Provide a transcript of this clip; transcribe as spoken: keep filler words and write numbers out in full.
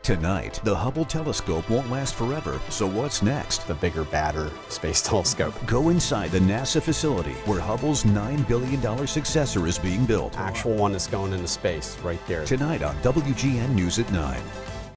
Tonight, the Hubble telescope won't last forever, so what's next? The bigger, badder space telescope. Go inside the NASA facility where Hubble's nine billion dollar successor is being built. Actual one that's going into space right there. Tonight on W G N News at nine.